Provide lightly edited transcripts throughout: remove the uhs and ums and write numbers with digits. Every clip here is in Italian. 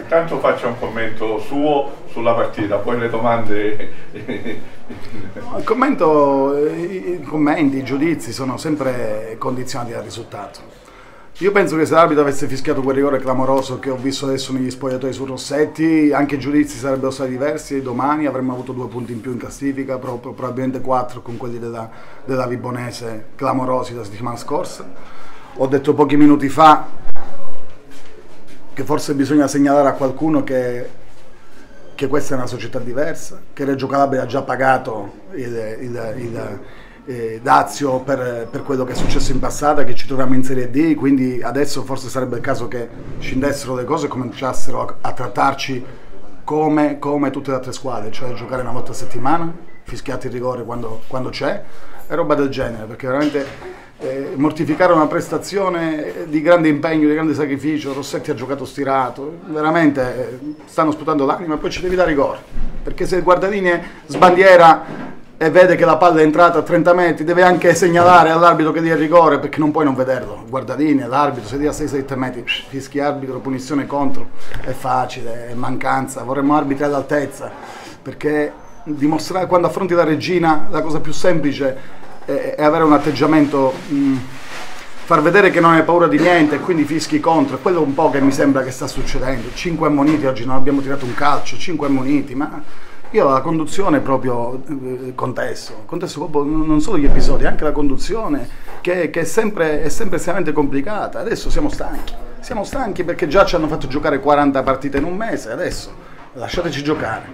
intanto faccia un commento suo sulla partita, poi le domande. Il commento, i commenti, i giudizi sono sempre condizionati dal risultato. Io penso che se l'arbitro avesse fischiato quel rigore clamoroso che ho visto adesso negli spogliatoi su Rossetti, anche i giudizi sarebbero stati diversi e domani avremmo avuto 2 punti in più in classifica, probabilmente 4 con quelli della Vibonese clamorosi la settimana scorsa. Ho detto pochi minuti fa che forse bisogna segnalare a qualcuno che questa è una società diversa, che Reggio Calabria ha già pagato il dazio per quello che è successo in passato, che ci troviamo in Serie D, quindi adesso forse sarebbe il caso che scendessero le cose e cominciassero a trattarci come tutte le altre squadre, cioè giocare una volta a settimana, fischiati il rigore quando c'è e roba del genere, perché veramente mortificare una prestazione di grande impegno, di grande sacrificio. Rossetti ha giocato stirato, veramente stanno sputando l'anima e poi ci devi dare rigore, perché se il guardalini sbandiera e vede che la palla è entrata a 30 metri, deve anche segnalare all'arbitro che dia il rigore, perché non puoi non vederlo. Guardalini, l'arbitro, se dia 6-7 metri, fischi arbitro, punizione contro, è facile, è mancanza. Vorremmo arbitri all'altezza, perché dimostrare, quando affronti la regina, la cosa più semplice è avere un atteggiamento, far vedere che non hai paura di niente e quindi fischi contro. È quello un po' che mi sembra che sta succedendo. 5 ammoniti, oggi non abbiamo tirato un calcio, 5 ammoniti, ma io la conduzione proprio contesto proprio non solo gli episodi, anche la conduzione che è sempre estremamente complicata. Adesso siamo stanchi perché già ci hanno fatto giocare 40 partite in un mese, adesso lasciateci giocare.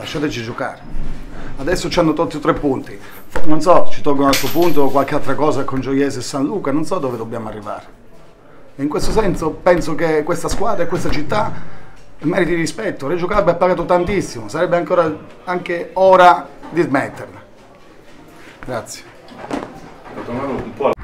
Adesso ci hanno tolto 3 punti, non so, ci tolgono un altro punto o qualche altra cosa con Gioiese e San Luca, non so dove dobbiamo arrivare. E in questo senso penso che questa squadra e questa città meriti rispetto. Reggio Calabria ha pagato tantissimo, sarebbe anche ora di smetterla. Grazie. Tornando un po'